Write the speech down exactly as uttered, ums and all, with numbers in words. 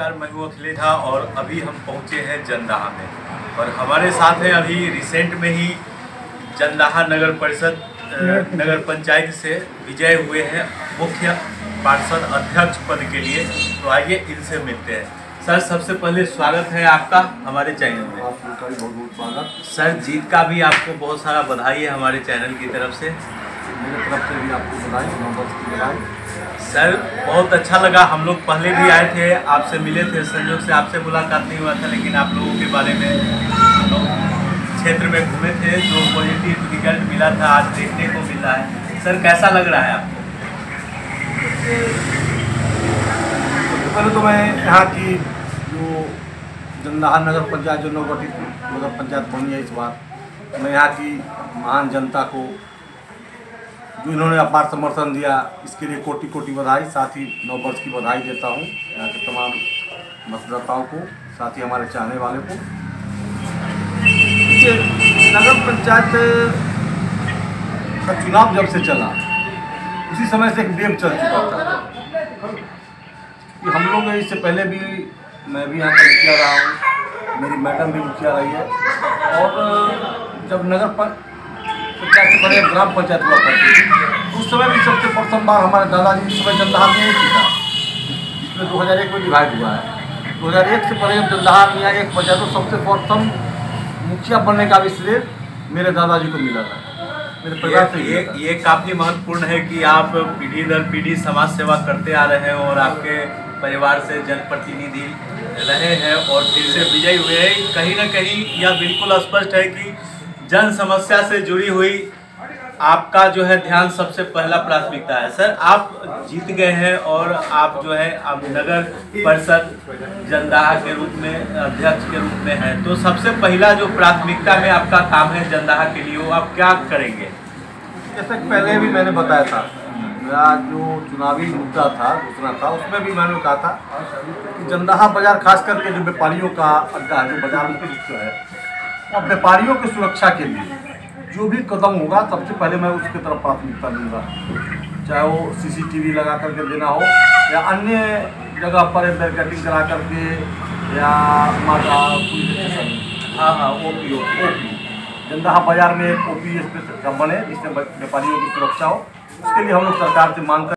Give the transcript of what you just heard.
नमस्कार, मैं हूँ अखिलेश झा और अभी हम पहुँचे हैं जंदाहा में और हमारे साथ हैं अभी रिसेंट में ही जंदाहा नगर परिषद नगर पंचायत से विजय हुए हैं मुख्य पार्षद अध्यक्ष पद के लिए। तो आइए इनसे मिलते हैं। सर, सबसे पहले स्वागत है आपका हमारे चैनल में। आपका भी बहुत बहुत स्वागत। सर, जीत का भी आपको बहुत सारा बधाई है हमारे चैनल की तरफ से। मेरे तरफ से भी आपको बधाई, नववर्ष की बधाई। सर, बहुत अच्छा लगा। हम लोग पहले भी आए थे, आपसे मिले थे, संयोग से आपसे मुलाकात नहीं हुआ था, लेकिन आप लोगों के बारे में हम लोग क्षेत्र में घूमे थे, जो पॉजिटिव रिजल्ट मिला था आज देखने को मिल रहा है। सर, कैसा लग रहा है आपको? पहले तो मैं यहाँ की जो जंदाहा नगर पंचायत जो नवगठित नगर पंचायत बनी है इस बार, मैं यहाँ की महान जनता को जो इन्होंने अपार समर्थन दिया इसके लिए कोटि कोटि बधाई, साथ ही नववर्ष की बधाई देता हूँ यहाँ के तमाम मतदाताओं को, साथ ही हमारे चाहने वाले को। नगर पंचायत का चुनाव जब से चला उसी समय से एक वेव चल चुका था कि हम लोग इससे पहले भी, मैं भी यहाँ पर मुखिया रहा हूँ, मेरी मैडम भी मुखिया रही है, और जब नगर पंचायत के बड़े ग्राम पंचायत हुआ करती थी उस समय भी सबसे प्रथम बार हमारे दादाजी इस समय जंदाहा में एक था, जिसमें दो हज़ार एक में डिवाइड हुआ है। दो हज़ार एक से पहले जब जंदाहा में एक पंचायत तो सबसे प्रथम मुखिया बनने का भी श्रेय मेरे दादाजी को मिला था, मेरे परिवार से। ये ये काफ़ी महत्वपूर्ण है कि आप पीढ़ी दर पीढ़ी समाज सेवा करते आ रहे हैं और आपके परिवार से जनप्रतिनिधि रहे हैं और फिर से विजयी हुए हैं। कहीं ना कहीं यह बिल्कुल स्पष्ट है कि जन समस्या से जुड़ी हुई आपका जो है ध्यान सबसे पहला प्राथमिकता है। सर, आप जीत गए हैं और आप जो है अब नगर परिषद जंदाहा के रूप में अध्यक्ष के रूप में हैं, तो सबसे पहला जो प्राथमिकता में आपका काम है जंदाहा के लिए, वो आप क्या करेंगे? जैसे पहले भी मैंने बताया था, मेरा जो चुनावी मुद्दा था दूसरा था, उसमें भी मैंने कहा था कि जंदाहा बाजार खास करके जो व्यापारियों का अड्डा है, जो बाजार मुख्य रूप से है, और व्यापारियों की सुरक्षा के लिए जो भी कदम होगा सबसे पहले मैं उसकी तरफ प्राथमिकता दूंगा, चाहे वो सीसीटीवी लगा करके देना हो या अन्य जगह पर बैरिकेडिंग करा करके या हमारा पुलिस स्टेशन। हाँ हाँ O P O P Jandaha बाजार में एक ओ पी स्पेशल बने जिससे व्यापारियों की सुरक्षा हो, उसके लिए हम लोग सरकार से मांग कर